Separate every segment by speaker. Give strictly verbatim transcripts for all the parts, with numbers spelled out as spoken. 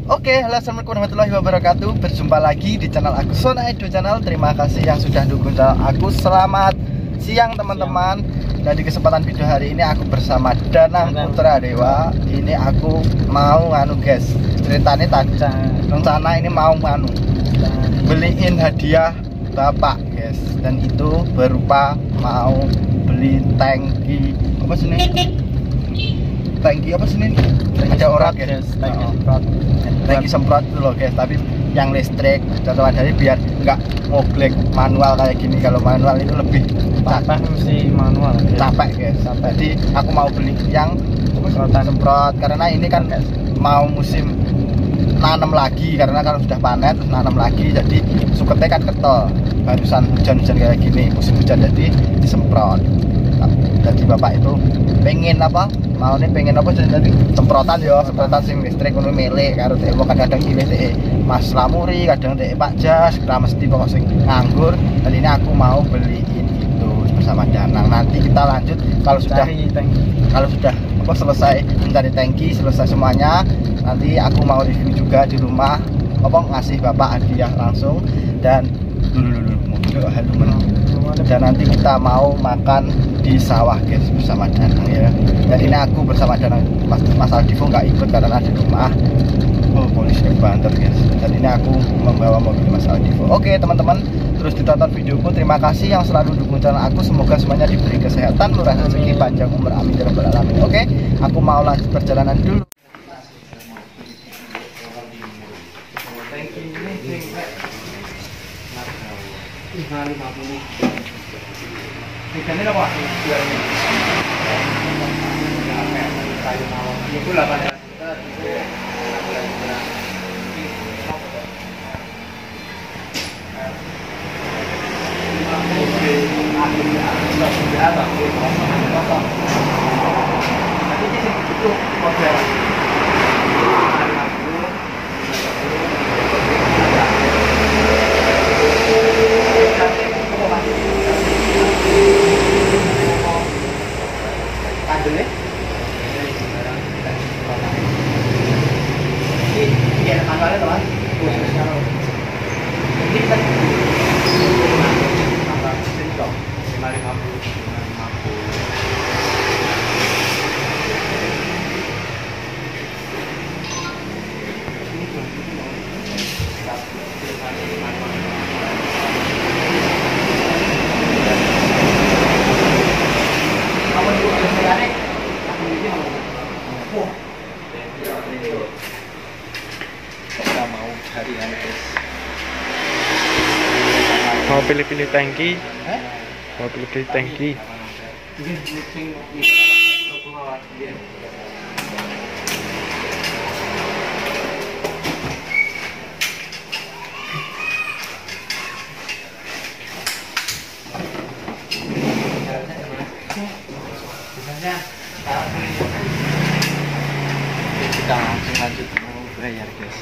Speaker 1: Oke, halo assalamualaikum warahmatullahi wabarakatuh. Berjumpa lagi di channel aku Sona Edo Channel. Terima kasih yang sudah dukung channel aku. Selamat siang teman-teman. Dan di kesempatan video hari ini aku bersama Danang Putra Dewa. Ini aku mau anu guys, ceritanya tadi rencana ini mau anu beliin hadiah bapak guys. Dan itu berupa mau beli tangki apa sih ini? Tangki apa sih ini? Ada orang guys, tangki semprot, tangki semprot itu loh guys. Tapi yang listrik, contohnya dari biar nggak ngoglek manual kayak gini. Kalau manual itu lebih capek
Speaker 2: sih manual,
Speaker 1: capek guys. Jadi aku mau beli yang semprotan semprot karena ini kan mau musim nanam lagi, karena kalau sudah panen terus nanam lagi, jadi suketnya kan ketol. Barusan hujan-hujan kayak gini, musim hujan, jadi disemprot. Jadi bapak itu pengen apa? Mau nih pengen apa jadi semprotan ya, semprotan sing listrik ngono milik karo dhewe kadang pilih dhek Mas Lamuri, kadang dhek Pak Jas, ora mesti pokok sing nganggur. Dan ini aku mau beliin itu bersama Danang. Nanti kita lanjut kalau sudah kalau sudah apa selesai mencari tangki, selesai semuanya, nanti aku mau review juga di rumah apa ngasih bapak hadiah langsung. Dan dulu dulu dulu haluman. Dan nanti kita mau makan di sawah guys bersama Danang ya. Dan ini aku bersama Danang, Mas, Mas Aldivo nggak ikut karena di rumah. Oh polisi banter guys. Dan ini aku membawa mobil Mas Aldivo. Oke teman-teman, terus ditonton videoku. Terima kasih yang selalu dukung channel aku. Semoga semuanya diberi kesehatan, murah rezeki, panjang umur, amin ya rabbal alamin. Oke, aku mau lanjut perjalanan dulu. lima puluh. Ikannya apa? Itu delapan juta.
Speaker 2: Mau pilih-pilih tangki, eh? Mau pilih-pilih tangki.
Speaker 1: Kita langsung lanjut mau bayar guys.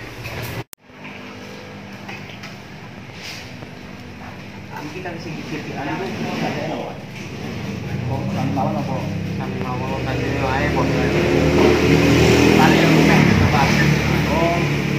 Speaker 1: Kita di sini di anu itu ada apa? Kok kan mawon apa? Kan mawon kan yo ae kok. Tali yang mek tempat. Oh.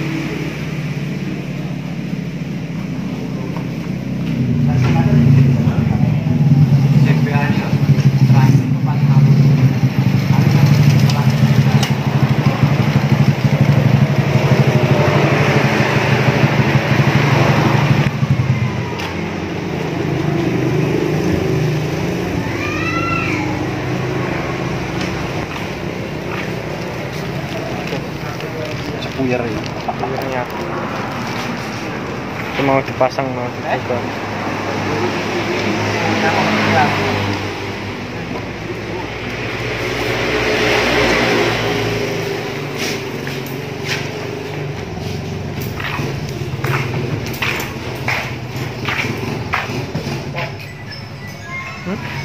Speaker 1: Puyer ya,
Speaker 2: puyernya itu mau dipasang mau dicoba. Hmm?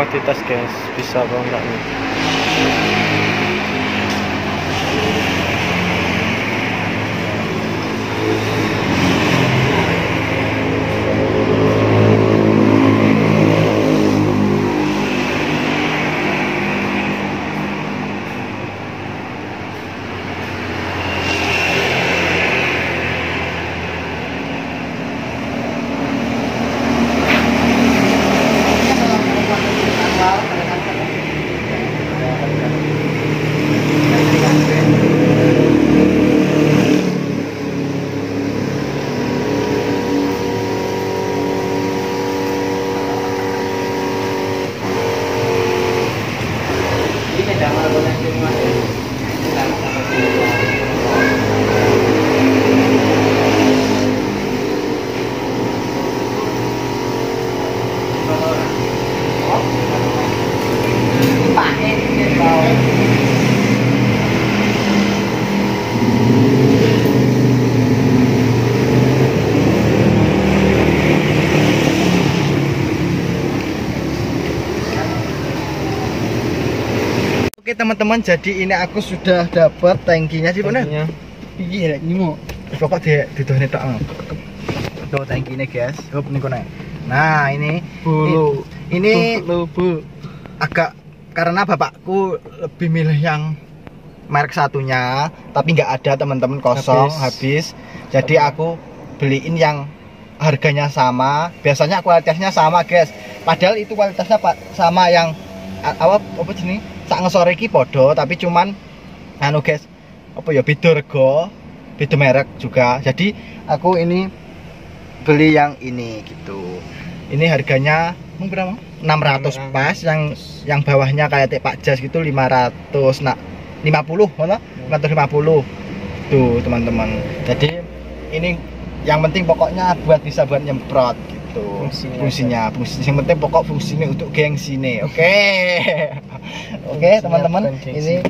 Speaker 2: dites guys, bisa apa enggak nih.
Speaker 1: Oke teman-teman, jadi ini aku sudah dapat tangkinya sih bener. Iya, ini mau pokok dia didohne tok. Tuh tangkinya guys. Hop niku nek. Nah, ini
Speaker 2: Bulu.
Speaker 1: ini
Speaker 2: Bu.
Speaker 1: agak karena bapakku lebih milih yang merek satunya, tapi nggak ada teman-teman, kosong habis. habis. Jadi aku beliin yang harganya sama. Biasanya kualitasnya sama guys. Padahal itu kualitasnya sama yang apa apa jenis sak ngesore iki podo, tapi cuman anu guys, apa ya beda rego, beda merek juga. Jadi aku ini beli yang ini gitu. Ini harganya mung berapa? enam ratus pas, yang yang bawahnya kayak Pak Jas gitu lima ratus, nah lima puluh mana? lima ratus lima puluh. Tuh, teman-teman. Jadi ini yang penting pokoknya buat bisa buat nyemprot gitu. Fungsinya, fungsinya, fungsi yang penting pokok fungsinya untuk gengsi nih. Oke. Okay. Oke, okay, teman-teman. Ini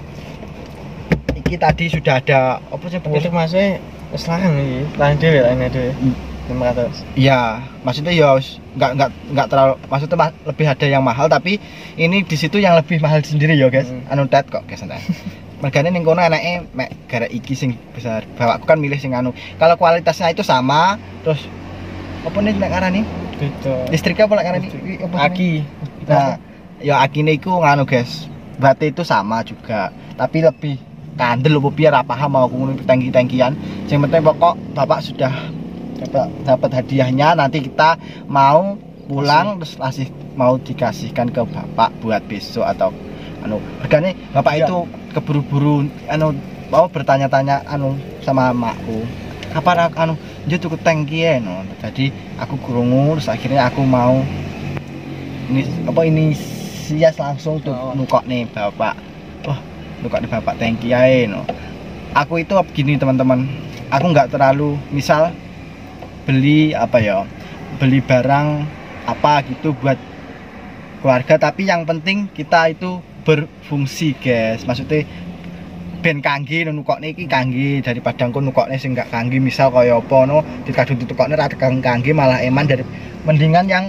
Speaker 1: iki tadi sudah ada apa sih
Speaker 2: itu masih selang iki. Lain dhewe, lain dhewe. lima ratus. Iya,
Speaker 1: maksudnya ya enggak enggak enggak terlalu, maksudnya lebih ada yang mahal, tapi ini di situ yang lebih mahal sendiri ya, guys. Hmm. Anu tet kok, guys. Mergane ning kono enake mek gara iki sing besar. Bapakku kan milih sing anu. Kalau kualitasnya itu sama, terus apa nih nek ngarani?
Speaker 2: Beda.
Speaker 1: Listriknya apa nek ngarani?
Speaker 2: Aki.
Speaker 1: Nah, ya akine iku nganu, guys. Bate itu sama juga, tapi lebih kandel opo piye ra paham mau ngono tangki-tangkian. Sing penting pokok Bapak sudah dapat dapat hadiahnya, nanti kita mau pulang terus masih mau dikasihkan ke Bapak buat besok atau anu. Regane Bapak ya. Itu keburu-buru anu mau bertanya-tanya anu sama makku. Kapan anu dia tuku tangki ya no. Jadi aku krungu terus akhirnya aku mau ini apa ini sias langsung tuh oh. nukok nih Bapak. Wah, nukok nih Bapak tangki ae no. Aku itu begini teman-teman. Aku nggak terlalu misal beli apa ya, beli barang apa gitu buat keluarga, tapi yang penting kita itu berfungsi guys. Maksudnya ben kangge nukokne iki kangge daripada engko nukokne sing gak kangge, misal kaya apa no dikadung ditukokne ra kangge malah eman, dari mendingan yang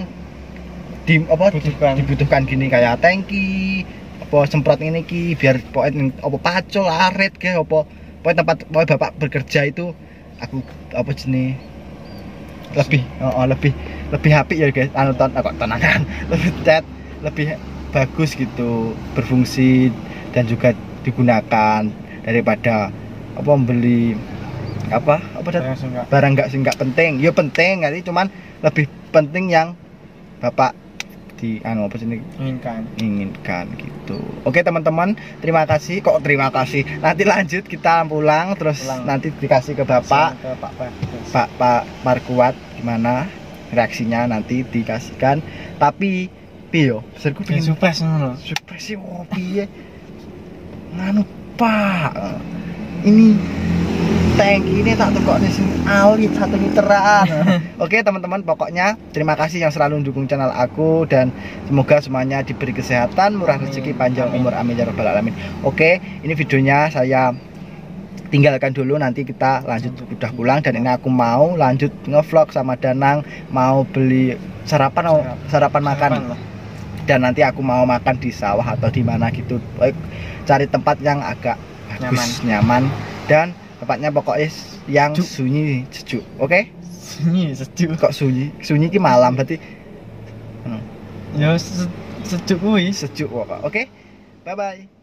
Speaker 1: di apa dibutuhkan, dibutuhkan gini kayak tangki apa semprot ini ki biar pokoke apa pacul arit ke apa pokoke tempat pokoke Bapak bekerja itu aku apa jenis lebih oh, oh, lebih lebih apik ya guys, anu ton kok tenanan lebih cat lebih bagus gitu, berfungsi dan juga digunakan daripada apa membeli apa apa barang nggak sih nggak penting. Ya penting kali, cuman lebih penting yang Bapak di anu apa sih inginkan inginkan gitu. Oke teman-teman, terima kasih kok terima kasih nanti lanjut kita pulang terus pulang. Nanti dikasih ke Bapak ke Pak Pak Pak Markuat, gimana reaksinya nanti dikasihkan. Tapi piyo besarku pengen surprise ngono surprise sih oh piye nganu Pak, ini tangki ini tak tukokne sing alit satu literan. Oke teman-teman, pokoknya terima kasih yang selalu mendukung channel aku dan semoga semuanya diberi kesehatan, murah rezeki, panjang umur, amin ya rabbal alamin. Oke, ini videonya saya tinggalkan dulu, nanti kita lanjut udah pulang dan ini aku mau lanjut ngevlog sama Danang, mau beli sarapan sarapan, sarapan makan. dan nanti aku mau makan di sawah atau di mana gitu. Cari tempat yang agak
Speaker 2: Nyaman.
Speaker 1: bagus, nyaman dan tempatnya pokoknya yang
Speaker 2: Sejuk.
Speaker 1: sunyi, sejuk. Oke?
Speaker 2: Sunyi sejuk.
Speaker 1: Kok sunyi? Sunyi ki malam berarti hmm,
Speaker 2: Ya se- sejuk kuwi.
Speaker 1: sejuk kok. Oke? Bye bye.